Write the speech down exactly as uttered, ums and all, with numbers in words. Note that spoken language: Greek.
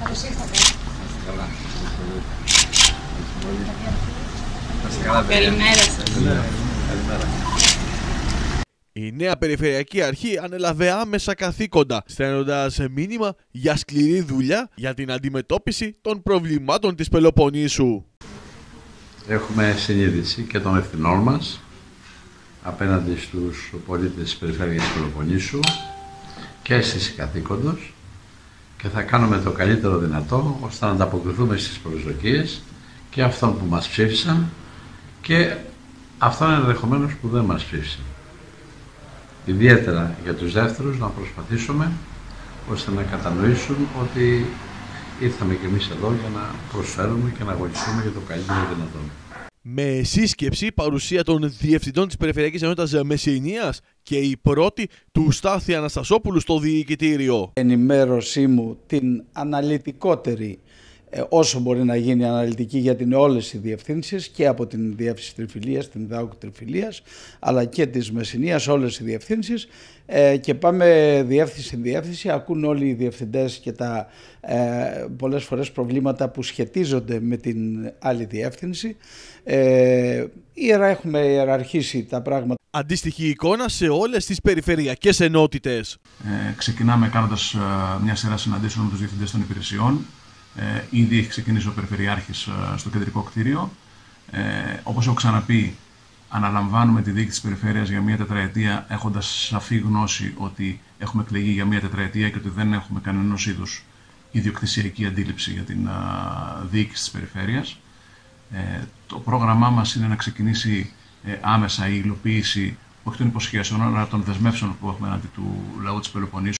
Καλώς ήρθατε. Καλά. Καλημέρα σας. Καλημέρα. Η νέα Περιφερειακή Αρχή ανέλαβε άμεσα καθήκοντα, στέλνοντας μήνυμα για σκληρή δουλειά για την αντιμετώπιση των προβλημάτων της Πελοποννήσου. Έχουμε συνείδηση και των ευθυνών μας απέναντι στους πολίτες της Περιφέρειας της Πελοποννήσου και στις καθήκοντος και θα κάνουμε το καλύτερο δυνατό ώστε να ανταποκριθούμε στις προσδοκίες και αυτών που μας ψήφισαν και αυτών ενδεχομένως που δεν μας ψήφισαν. Ιδιαίτερα για τους δεύτερους να προσπαθήσουμε ώστε να κατανοήσουν ότι ήρθαμε και εμείς εδώ για να προσφέρουμε και να αγωνιστούμε για το καλύτερο δυνατόν. Με σύσκεψη παρουσία των διευθυντών της Περιφερειακής Ενότητας Μεσσηνίας και η πρώτη του Στάθη Αναστασόπουλου στο διοικητήριο. Ενημέρωσή μου την αναλυτικότερη, όσο μπορεί να γίνει αναλυτική, για την όλες οι διευθύνσεις και από την Διεύθυνση Τριφυλίας, την ΔΑΟΚ Τριφυλίας, αλλά και της Μεσσηνίας, όλες οι διευθύνσεις, ε, και πάμε διεύθυνση διεύθυνση, ακούν όλοι οι διευθυντές και τα ε, πολλές φορές προβλήματα που σχετίζονται με την άλλη διεύθυνση. Ε, ιερα, έχουμε ιεραρχήσει τα πράγματα. Αντίστοιχη εικόνα σε όλες τις περιφερειακές ενότητες. Ε, ξεκινάμε κάνοντας ε, μια σειρά συναντήσεων με τους διευθυντές των υπηρεσιών. Ε, ήδη έχει ξεκινήσει ο Περιφερειάρχης ε, στο κεντρικό κτίριο. Ε, όπως έχω ξαναπεί, αναλαμβάνουμε τη διοίκηση της Περιφέρειας για μία τετραετία, έχοντας σαφή γνώση ότι έχουμε εκλεγεί για μία τετραετία και ότι δεν έχουμε κανένας είδους ιδιοκτησιακή αντίληψη για την α, διοίκηση της Περιφέρειας. Ε, το πρόγραμμά μας είναι να ξεκινήσει ε, άμεσα η υλοποίηση όχι των υποσχέσεων, αλλά των δεσμεύσεων που έχουμε έναντι του λαού της Πελοποννήσου.